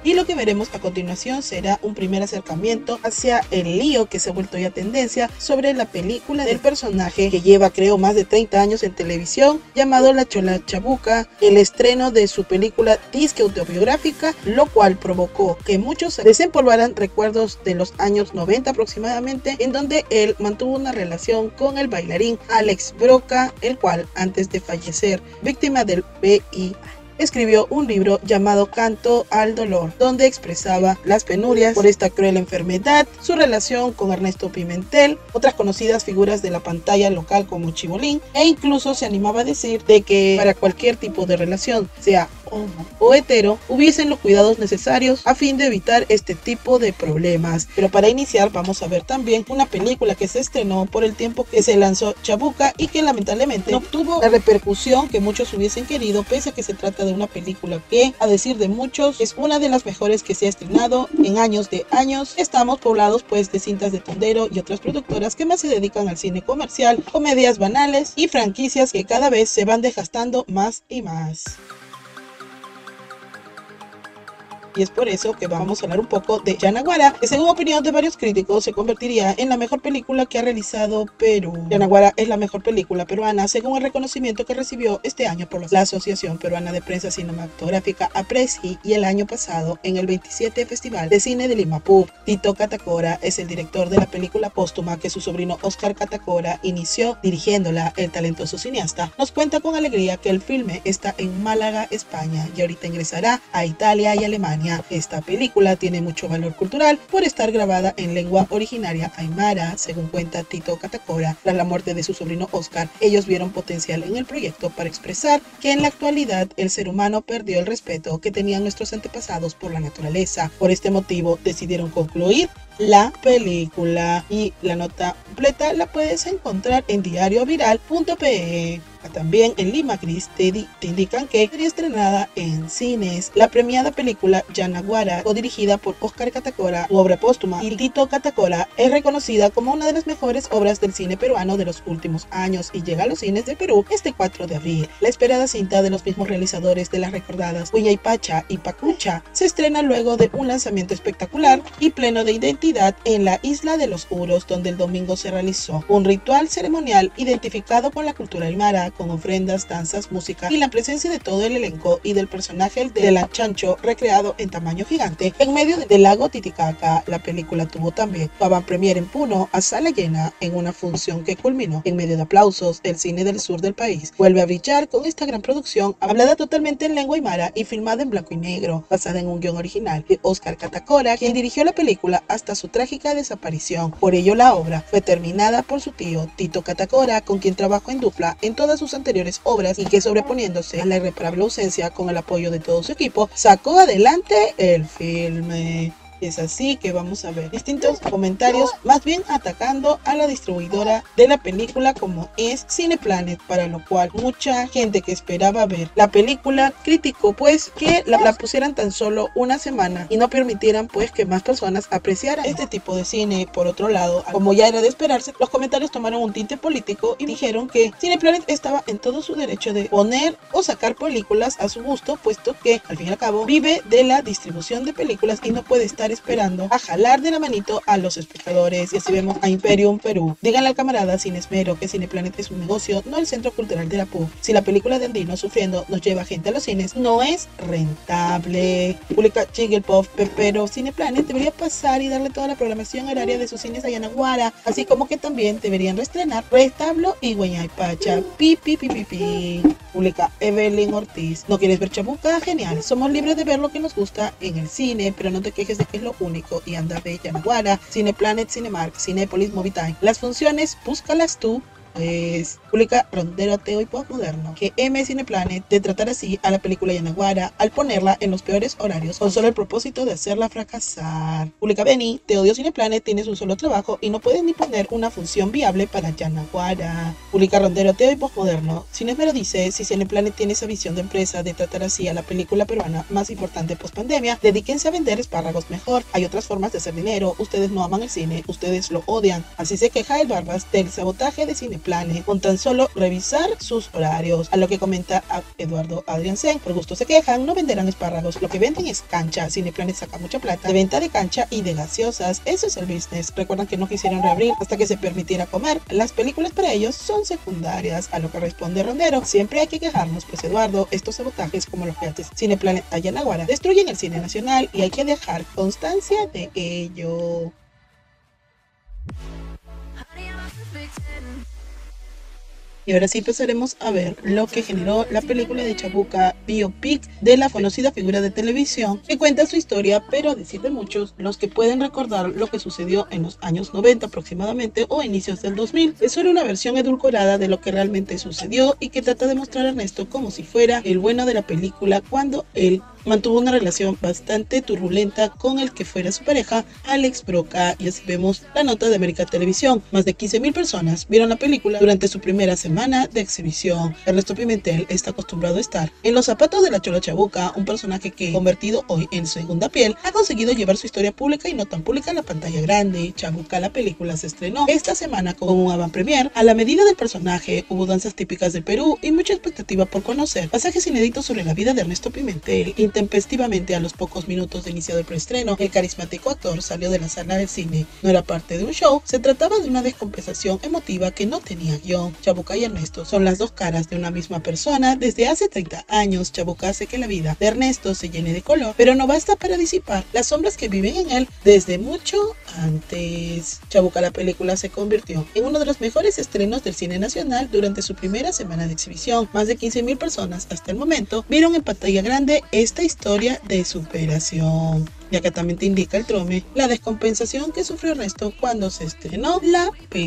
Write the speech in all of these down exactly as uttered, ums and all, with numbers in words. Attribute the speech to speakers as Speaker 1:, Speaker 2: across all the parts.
Speaker 1: y lo que veremos a continuación será un primer acercamiento hacia el lío que se ha vuelto ya tendencia sobre la película del personaje que lleva creo más de treinta años en televisión, llamado La Chola Chabuca, el estreno de su película disque autobiográfica, lo cual provocó que muchos desempolvaran recuerdos de los años noventa aproximadamente, en donde él mantuvo una relación con el bailarín Alex Broca, el cual antes de fallecer víctima del V I H escribió un libro llamado Canto al Dolor, donde expresaba las penurias por esta cruel enfermedad, su relación con Ernesto Pimentel, otras conocidas figuras de la pantalla local como Chibolín, e incluso se animaba a decir de que para cualquier tipo de relación, sea homo o hetero, hubiesen los cuidados necesarios a fin de evitar este tipo de problemas. Pero para iniciar vamos a ver también una película que se estrenó por el tiempo que se lanzó Chabuca y que lamentablemente no obtuvo la repercusión que muchos hubiesen querido, pese a que se trata de una película que, a decir de muchos, es una de las mejores que se ha estrenado en años de años. Estamos poblados pues de cintas de Tondero y otras productoras que más se dedican al cine comercial, comedias banales y franquicias que cada vez se van desgastando más y más. Y es por eso que vamos a hablar un poco de Yanaguara, que según opinión de varios críticos se convertiría en la mejor película que ha realizado Perú. Yanaguara es la mejor película peruana según el reconocimiento que recibió este año por la Asociación Peruana de Prensa Cinematográfica APRECI y el año pasado en el veintisiete Festival de Cine de Limapú. Tito Catacora es el director de la película póstuma que su sobrino Oscar Catacora inició dirigiéndola. El talentoso cineasta nos cuenta con alegría que el filme está en Málaga, España, y ahorita ingresará a Italia y Alemania. Esta película tiene mucho valor cultural por estar grabada en lengua originaria aymara, según cuenta Tito Catacora. Tras la muerte de su sobrino Oscar, ellos vieron potencial en el proyecto para expresar que en la actualidad el ser humano perdió el respeto que tenían nuestros antepasados por la naturaleza. Por este motivo decidieron concluir la película, y la nota completa la puedes encontrar en diario viral punto pe. También en Lima Gris te, te indican que sería estrenada en cines. La premiada película Yanaguara, co-dirigida por Oscar Catacora, su obra póstuma, y Tito Catacora, es reconocida como una de las mejores obras del cine peruano de los últimos años y llega a los cines de Perú este cuatro de abril. La esperada cinta de los mismos realizadores de las recordadas Huaypacha y Pacucha se estrena luego de un lanzamiento espectacular y pleno de identidad en la isla de los Uros, donde el domingo se realizó un ritual ceremonial identificado con la cultura aymara, con ofrendas, danzas, música y la presencia de todo el elenco y del personaje de la Chancho recreado en tamaño gigante en medio del lago Titicaca. La película tuvo también su avant-premiere en Puno a sala llena en una función que culminó en medio de aplausos. El cine del sur del país vuelve a brillar con esta gran producción hablada totalmente en lengua aymara y filmada en blanco y negro, basada en un guión original de Oscar Catacora, quien dirigió la película hasta su trágica desaparición. Por ello la obra fue terminada por su tío Tito Catacora, con quien trabajó en dupla en todas sus anteriores obras y que, sobreponiéndose a la irreparable ausencia con el apoyo de todo su equipo, sacó adelante el filme. Es así que vamos a ver distintos comentarios, más bien atacando a la distribuidora de la película como es Cineplanet, para lo cual mucha gente que esperaba ver la película criticó pues que la, la pusieran tan solo una semana y no permitieran pues que más personas apreciaran este tipo de cine. Por otro lado, como ya era de esperarse, los comentarios tomaron un tinte político y dijeron que Cineplanet estaba en todo su derecho de poner o sacar películas a su gusto, puesto que al fin y al cabo vive de la distribución de películas y no puede estar esperando a jalar de la manito a los espectadores. Y así vemos a Imperium Perú. Díganle al camarada sin esmero que Cineplanet es un negocio, no el centro cultural de la P U. Si la película de Andino Sufriendo nos lleva gente a los cines, no es rentable. Publica Jigglypuff, pero Cineplanet debería pasar y darle toda la programación horaria de sus cines a Yanaguara, así como que también deberían reestrenar Restablo y Huaypacha. Pi, pi, pi, pi, pi. Publica Evelyn Ortiz. ¿No quieres ver Chabuca? Genial. Somos libres de ver lo que nos gusta en el cine, pero no te quejes de que es lo único y anda de Yanaguara, Cineplanet, Cinemark, Cinépolis, Movitime. Las funciones, búscalas tú. Pues publica Rondero Ateo y Postmoderno que M Cineplanet de tratar así a la película Yanaguara al ponerla en los peores horarios con solo el propósito de hacerla fracasar. Publica Benny, te odio Cineplanet, tienes un solo trabajo y no puedes ni poner una función viable para Yanaguara. Publica Rondero Ateo y Postmoderno. Cinesmero dice, si Cineplanet tiene esa visión de empresa de tratar así a la película peruana más importante post pandemia, dedíquense a vender espárragos mejor. Hay otras formas de hacer dinero. Ustedes no aman el cine, ustedes lo odian. Así se queja el Barbas del sabotaje de Cine Cineplanet con tan solo revisar sus horarios. A lo que comenta a Eduardo Adriansen: por gusto se quejan, no venderán espárragos, lo que venden es cancha. Cineplanet saca mucha plata de venta de cancha y de gaseosas, eso es el business. Recuerdan que no quisieron reabrir hasta que se permitiera comer. Las películas para ellos son secundarias. A lo que responde Rondero: siempre hay que quejarnos, pues Eduardo, estos sabotajes como los que hace Cineplanet allá en Aguara destruyen el cine nacional y hay que dejar constancia de ello. Y ahora sí pasaremos a ver lo que generó la película de Chabuca, biopic de la conocida figura de televisión, que cuenta su historia, pero a decir de muchos, los que pueden recordar lo que sucedió en los años noventa aproximadamente o inicios del dos mil, es solo una versión edulcorada de lo que realmente sucedió y que trata de mostrar a Ernesto como si fuera el bueno de la película cuando él mantuvo una relación bastante turbulenta con el que fuera su pareja, Alex Broca. Y así vemos la nota de América Televisión. Más de quince mil personas vieron la película durante su primera semana de exhibición. Ernesto Pimentel está acostumbrado a estar en los zapatos de la Chola Chabuca, un personaje que, convertido hoy en segunda piel, ha conseguido llevar su historia pública y no tan pública a la pantalla grande. Chabuca, la película, se estrenó esta semana con un avant premier. A la medida del personaje hubo danzas típicas del Perú y mucha expectativa por conocer pasajes inéditos sobre la vida de Ernesto Pimentel. Intempestivamente, a los pocos minutos de iniciado el preestreno, el carismático actor salió de la sala del cine. No era parte de un show, se trataba de una descompensación emotiva que no tenía guión. Chabuca y Ernesto son las dos caras de una misma persona. Desde hace treinta años, Chabuca hace que la vida de Ernesto se llene de color, pero no basta para disipar las sombras que viven en él desde mucho antes. Chabuca, la película, se convirtió en uno de los mejores estrenos del cine nacional durante su primera semana de exhibición. Más de quince mil personas hasta el momento vieron en pantalla grande esta historia de superación. Y acá también te indica el Trome la descompensación que sufrió Ernesto cuando se estrenó la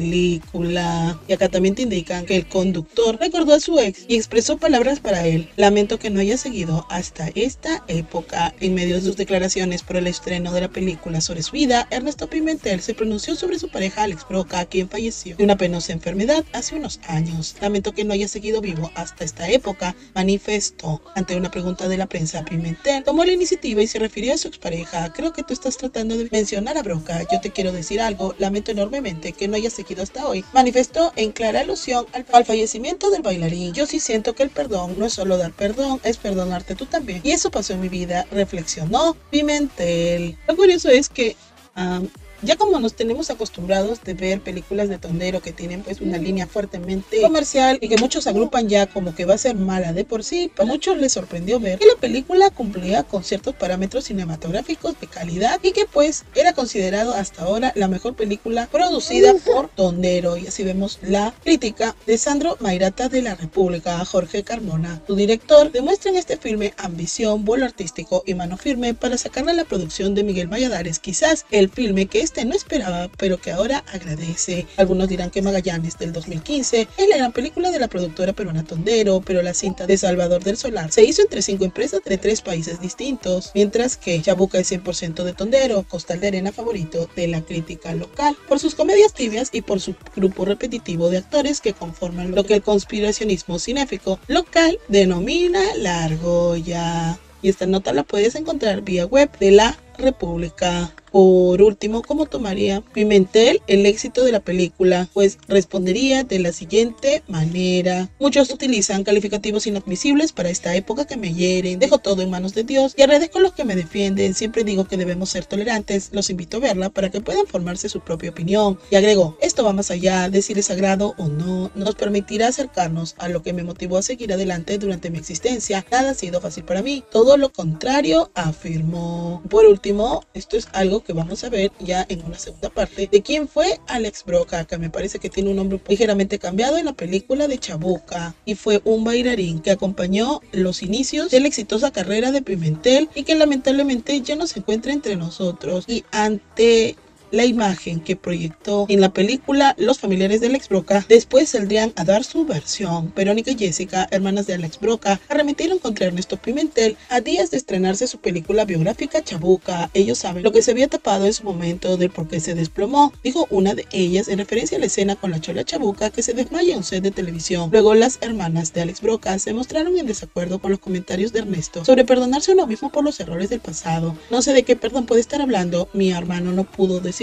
Speaker 1: película. Y acá también te indican que el conductor recordó a su ex y expresó palabras para él: lamento que no haya seguido hasta esta época. En medio de sus declaraciones por el estreno de la película sobre su vida, Ernesto Pimentel se pronunció sobre su pareja Alex Broca, quien falleció de una penosa enfermedad hace unos años. Lamento que no haya seguido vivo hasta esta época, manifestó. Ante una pregunta de la prensa, Pimentel tomó la iniciativa y se refirió a su expareja: creo que tú estás tratando de mencionar a Broca. Yo te quiero decir algo, lamento enormemente que no haya seguido hasta hoy. Manifestó en clara alusión al, al fallecimiento del bailarín. Yo sí siento que el perdón no es solo dar perdón, es perdonarte tú también. Y eso pasó en mi vida, reflexionó Pimentel. Lo curioso es que Um, ya como nos tenemos acostumbrados de ver películas de tondero que tienen pues una línea fuertemente comercial y que muchos agrupan ya como que va a ser mala de por sí, a muchos les sorprendió ver que la película cumplía con ciertos parámetros cinematográficos de calidad y que pues era considerado hasta ahora la mejor película producida por tondero. Y así vemos la crítica de Sandro Mairata de la República. Jorge Carmona, su director, demuestra en este filme ambición, vuelo artístico y mano firme para sacarle a la producción de Miguel Valladares quizás el filme que este no esperaba, pero que ahora agradece. Algunos dirán que Magallanes, del dos mil quince, es la gran película de la productora peruana Tondero, pero la cinta de Salvador del Solar se hizo entre cinco empresas de tres países distintos, mientras que Chabuca es cien por ciento de Tondero, costal de arena favorito de la crítica local, por sus comedias tibias y por su grupo repetitivo de actores que conforman lo que el conspiracionismo cinéfico local denomina la argolla. Y esta nota la puedes encontrar vía web de la República. Por último, ¿cómo tomaría Pimentel el éxito de la película? Pues respondería de la siguiente manera: muchos utilizan calificativos inadmisibles para esta época que me hieren. Dejo todo en manos de Dios y agradezco a los que me defienden. Siempre digo que debemos ser tolerantes. Los invito a verla para que puedan formarse su propia opinión. Y agregó: esto va más allá de si es sagrado o no. Nos permitirá acercarnos a lo que me motivó a seguir adelante durante mi existencia. Nada ha sido fácil para mí. Todo lo contrario, afirmó. Por último, esto es algo que vamos a ver ya en una segunda parte de quién fue Alex Broca, que me parece que tiene un nombre ligeramente cambiado en la película de Chabuca, y fue un bailarín que acompañó los inicios de la exitosa carrera de Pimentel y que lamentablemente ya no se encuentra entre nosotros. Y ante la imagen que proyectó en la película, los familiares de Alex Broca después saldrían a dar su versión. Verónica y Jessica, hermanas de Alex Broca, arremetieron contra Ernesto Pimentel a días de estrenarse su película biográfica Chabuca. Ellos saben lo que se había tapado en su momento del por qué se desplomó, dijo una de ellas en referencia a la escena con la Chola Chabuca que se desmaya en un set de televisión. Luego las hermanas de Alex Broca se mostraron en desacuerdo con los comentarios de Ernesto sobre perdonarse uno mismo por los errores del pasado. No sé de qué perdón puede estar hablando, mi hermano no pudo decir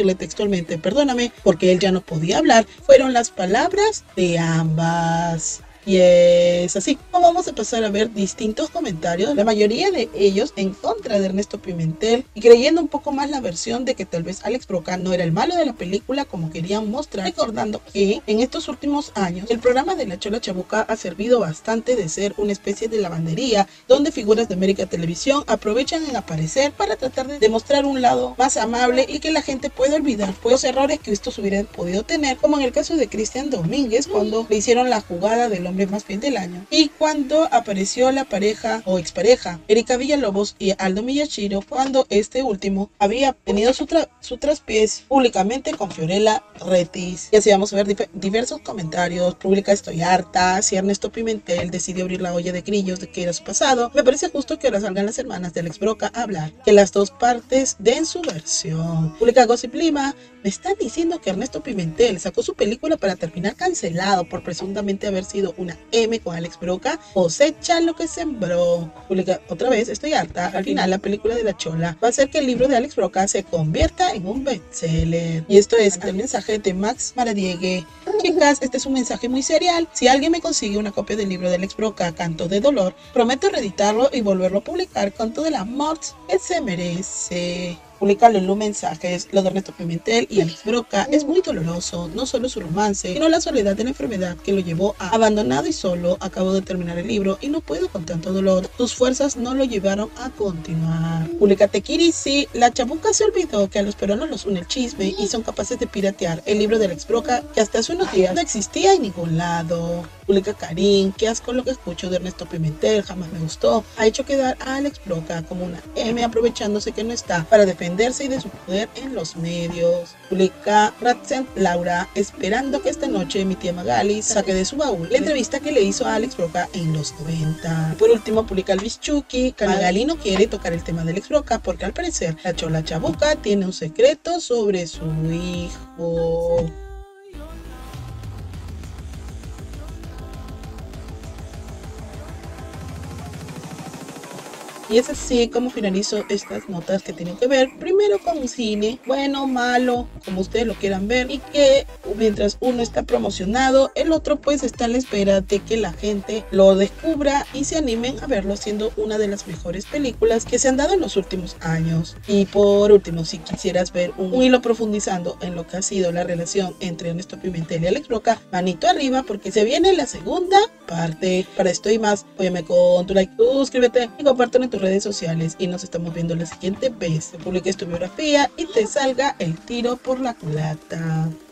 Speaker 1: decirle textualmente perdóname porque él ya no podía hablar, fueron las palabras de ambas. Y es así como vamos a pasar a ver distintos comentarios, la mayoría de ellos en contra de Ernesto Pimentel y creyendo un poco más la versión de que tal vez Alex Broca no era el malo de la película como querían mostrar, recordando que en estos últimos años el programa de La Chola Chabuca ha servido bastante de ser una especie de lavandería donde figuras de América Televisión aprovechan en aparecer para tratar de demostrar un lado más amable y que la gente pueda olvidar pues, los errores que estos hubieran podido tener, como en el caso de Cristian Domínguez cuando le hicieron la jugada del hombre más fiel del año y cuando apareció la pareja o expareja Erika Villalobos y Aldo Miyashiro cuando este último había tenido su, tra su traspiés públicamente con Fiorella Retis. Y así vamos a ver diversos comentarios. Pública estoy harta, si Ernesto Pimentel decidió abrir la olla de grillos de que era su pasado, me parece justo que ahora salgan las hermanas de Alex Broca a hablar, que las dos partes den su versión. Pública Gossip Lima, me están diciendo que Ernesto Pimentel sacó su película para terminar cancelado por presuntamente haber sido una M con Alex Broca, cosecha lo que sembró. Publica otra vez, estoy harta. Al final la película de La Chola va a hacer que el libro de Alex Broca se convierta en un bestseller. Y esto es el mensaje de Max Maradiegue. Chicas, este es un mensaje muy serial. Si alguien me consigue una copia del libro de Alex Broca, Canto de Dolor, prometo reeditarlo y volverlo a publicar con todo el amor que se merece. Publica Lulu mensajes, lo de Ernesto Pimentel y Alex Broca es muy doloroso, no solo su romance, sino la soledad de la enfermedad que lo llevó a abandonado y solo. Acabo de terminar el libro y no puedo con tanto dolor, tus fuerzas no lo llevaron a continuar. Publica Tequiri, sí, la chabuca se olvidó que a los peruanos los une el chisme y son capaces de piratear el libro de Alex Broca que hasta hace unos días no existía en ningún lado. Publica Karim, qué asco lo que escucho de Ernesto Pimentel, jamás me gustó, ha hecho quedar a Alex Broca como una M aprovechándose que no está para defenderse y de su poder en los medios. Publica Ratzent Laura, esperando que esta noche mi tía Magali saque de su baúl la entrevista que le hizo a Alex Broca en los noventa. Por último publica Luis Chucky, Magali no quiere tocar el tema de Alex Broca porque al parecer la Chola Chabuca tiene un secreto sobre su hijo. Y es así como finalizo estas notas que tienen que ver primero con un cine, bueno, malo, como ustedes lo quieran ver, y que mientras uno está promocionado, el otro pues está a la espera de que la gente lo descubra y se animen a verlo, siendo una de las mejores películas que se han dado en los últimos años. Y por último, si quisieras ver un, un hilo profundizando en lo que ha sido la relación entre Ernesto Pimentel y Alex Broca, manito arriba porque se viene la segunda parte. Para esto y más, óyeme con tu like, suscríbete y compártelo en tus redes sociales y nos estamos viendo la siguiente vez que publiques tu biografía y te salga el tiro por la culata.